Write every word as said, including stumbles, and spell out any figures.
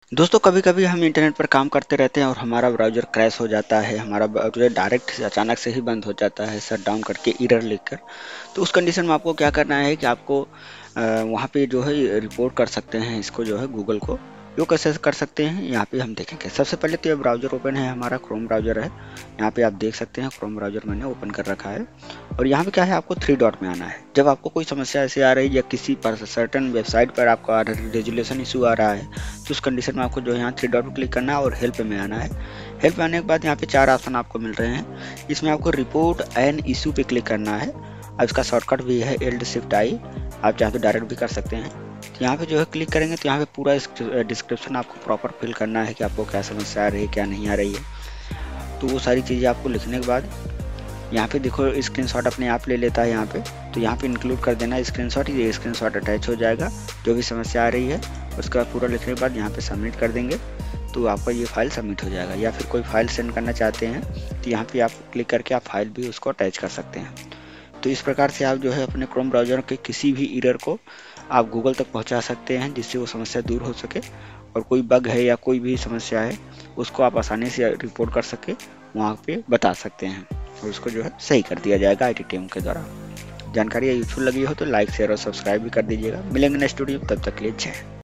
दोस्तों कभी कभी हम इंटरनेट पर काम करते रहते हैं और हमारा ब्राउज़र क्रैश हो जाता है, हमारा ब्राउज़र डायरेक्ट अचानक से ही बंद हो जाता है शट डाउन करके एरर लिखकर। तो उस कंडीशन में आपको क्या करना है कि आपको अ, वहाँ पे जो है रिपोर्ट कर सकते हैं इसको जो है गूगल को। वो कैसे कर सकते हैं यहाँ पे हम देखेंगे। सबसे पहले तो ये ब्राउज़र ओपन है, हमारा क्रोम ब्राउज़र है। यहाँ पे आप देख सकते हैं क्रोम ब्राउज़र मैंने ओपन कर रखा है। और यहाँ पे क्या है, आपको थ्री डॉट में आना है। जब आपको कोई समस्या ऐसे आ रही है या किसी पर सर्टन वेबसाइट पर आपका रेजुलेशन इशू आ रहा है, तो उस कंडीशन में आपको जो है यहाँ थ्री डॉट पर क्लिक करना है और हेल्प में आना है। हेल्प में आने के बाद यहाँ पे चार ऑप्शन आपको मिल रहे हैं। इसमें आपको रिपोर्ट एन इशू पे क्लिक करना है। अब इसका शॉर्टकट भी है एल्ड शिफ्ट आई, आप चाहे तो डायरेक्ट भी कर सकते हैं। तो यहाँ पे जो है क्लिक करेंगे तो यहाँ पे पूरा डिस्क्रिप्शन आपको प्रॉपर फिल करना है कि आपको क्या समस्या आ रही है क्या नहीं आ रही है। तो वो सारी चीज़ें आपको लिखने के बाद यहाँ पे देखो स्क्रीनशॉट अपने आप ले लेता है यहाँ पे। तो यहाँ पे इंक्लूड कर देना स्क्रीनशॉट, ये स्क्रीनशॉट अटैच हो जाएगा। जो भी समस्या आ रही है उसका पूरा लिखने के बाद यहाँ पे सबमिट कर देंगे तो आपका ये फाइल सबमिट हो जाएगा। या फिर कोई फाइल सेंड करना चाहते हैं तो यहाँ पे आप क्लिक करके आप फाइल भी उसको अटैच कर सकते हैं। तो इस प्रकार से आप जो है अपने क्रोम ब्राउज़र के किसी भी एरर को आप गूगल तक पहुँचा सकते हैं, जिससे वो समस्या दूर हो सके। और कोई बग है या कोई भी समस्या है उसको आप आसानी से रिपोर्ट कर सके, वहाँ पे बता सकते हैं और उसको जो है सही कर दिया जाएगा आई टी टीम के द्वारा। जानकारी यूजफुल लगी हो तो लाइक शेयर और सब्सक्राइब भी कर दीजिएगा। मिलेंगे नेक्स्ट वीडियो, तब तक के लिए जय।